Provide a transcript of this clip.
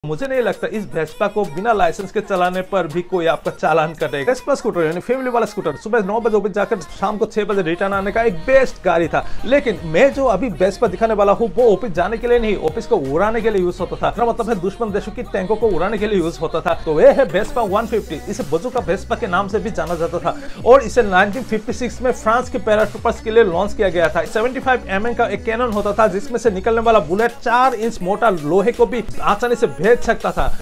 मुझे नहीं लगता इस वेस्पा को बिना लाइसेंस के चलाने पर भी कोई आपका चालान कटेगा। वेस्पा स्कूटर यानी फैमिली वाला स्कूटर सुबह 9 बजे ऑफिस जाकर शाम को 6 बजे रिटर्न आने का एक बेस्ट गाड़ी था। लेकिन मैं जो अभी वेस्पा दिखाने वाला हूँ वो ऑफिस जाने के लिए नहीं, ऑफिस को उड़ाने के लिए यूज होता था। मतलब है दुश्मन देशों की टैंकों को उड़ाने के लिए यूज होता था। तो ये है वेस्पा 150। इसे बजूका वेस्पा के नाम से भी जाना जाता था और इसे 1956 में फ्रांस के पैराट्रूपर्स के लिए लॉन्च किया गया था। 75 mm का एक कैनन होता था जिसमें से निकलने वाला बुलेट 4 इंच मोटा लोहे को भी आसानी से भेद सकता था।